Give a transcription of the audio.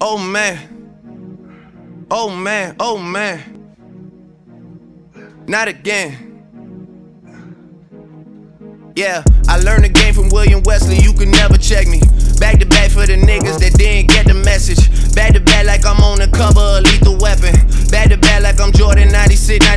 Oh man. Oh man, oh man. Not again. Yeah, I learned the game from William Wesley, you can never check me. Back to back for the niggas that didn't get the message. Back to back like I'm on the cover of Lethal Weapon. Back to back like I'm Jordan 96,